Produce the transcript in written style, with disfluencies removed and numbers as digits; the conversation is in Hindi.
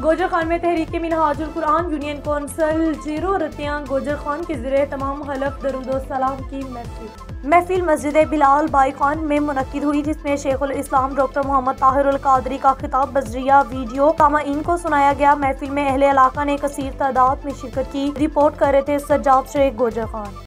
गोजर खान में तहरीक मिनहाजुल कुरान यूनियन कौंसल जीरो रतियां गोजर खान के ज़रिए तमाम हलफ दरूद सलाम की महफिल मस्जिद बिलाल बाई खान में मुनक्किद हुई, जिसमें शेखुल इस्लाम डॉक्टर मोहम्मद ताहिर अल कादरी का खिताब बजरिया वीडियो सामाईन को सुनाया गया। महफिल में अहले इलाका ने कसीर तादाद में शिरकत की। रिपोर्ट कर रहे थे सज्जाद शेख गोजर खान।